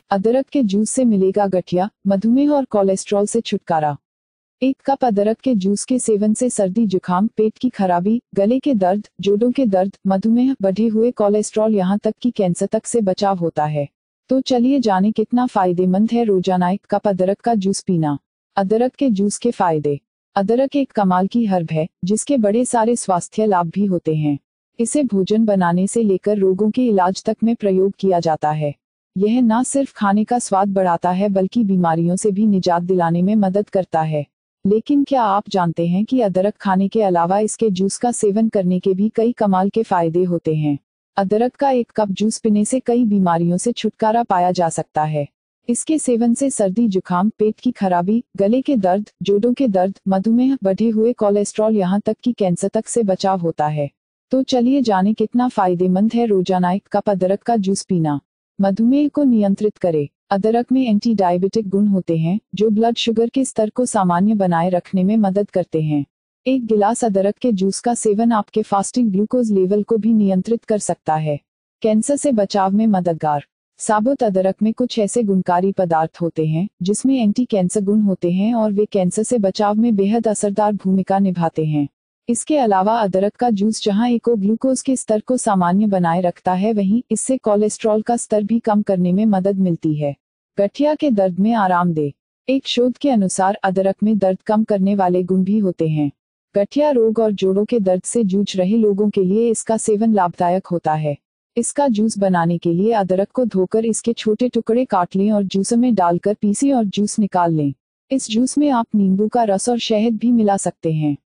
अदरक के जूस से मिलेगा गठिया, मधुमेह और कोलेस्ट्रॉल से छुटकारा। 1 कप अदरक के जूस के सेवन से सर्दी जुकाम, पेट की खराबी, गले के दर्द, जोड़ों के दर्द, मधुमेह, बढ़े हुए कोलेस्ट्रॉल यहाँ तक कि कैंसर तक से बचाव होता है। तो चलिए जाने कितना फायदेमंद है रोजाना 1 कप अदरक का जूस पीना। अदरक के जूस के फायदे। अदरक एक कमाल की हर्ब है जिसके बड़े सारे स्वास्थ्य लाभ भी होते हैं। इसे भोजन बनाने से लेकर रोगों के इलाज तक में प्रयोग किया जाता है। यह न सिर्फ खाने का स्वाद बढ़ाता है बल्कि बीमारियों से भी निजात दिलाने में मदद करता है। लेकिन क्या आप जानते हैं कि अदरक खाने के अलावा इसके जूस का सेवन करने के भी कई कमाल के फायदे होते हैं। अदरक का 1 कप जूस पीने से कई बीमारियों से छुटकारा पाया जा सकता है। इसके सेवन से सर्दी जुकाम, पेट की खराबी, गले के दर्द, जोड़ों के दर्द, मधुमेह, बढ़े हुए कोलेस्ट्रॉल यहाँ तक कि कैंसर तक से बचाव होता है। तो चलिए जाने कितना फायदेमंद है रोजाना 1 कप अदरक का जूस पीना। मधुमेह को नियंत्रित करे। अदरक में एंटी डायबिटिक गुण होते हैं जो ब्लड शुगर के स्तर को सामान्य बनाए रखने में मदद करते हैं। 1 गिलास अदरक के जूस का सेवन आपके फास्टिंग ग्लूकोज लेवल को भी नियंत्रित कर सकता है। कैंसर से बचाव में मददगार। साबुत अदरक में कुछ ऐसे गुणकारी पदार्थ होते हैं जिसमें एंटी कैंसर गुण होते हैं और वे कैंसर से बचाव में बेहद असरदार भूमिका निभाते हैं। इसके अलावा अदरक का जूस जहां एको ग्लूकोज के स्तर को सामान्य बनाए रखता है वहीं इससे कोलेस्ट्रॉल का स्तर भी कम करने में मदद मिलती है। गठिया के दर्द में आराम दे। एक शोध के अनुसार अदरक में दर्द कम करने वाले गुण भी होते हैं। गठिया रोग और जोड़ों के दर्द से जूझ रहे लोगों के लिए इसका सेवन लाभदायक होता है। इसका जूस बनाने के लिए अदरक को धोकर इसके छोटे टुकड़े काट लें और जूसर में डालकर पीसें और जूस निकाल लें। इस जूस में आप नींबू का रस और शहद भी मिला सकते हैं।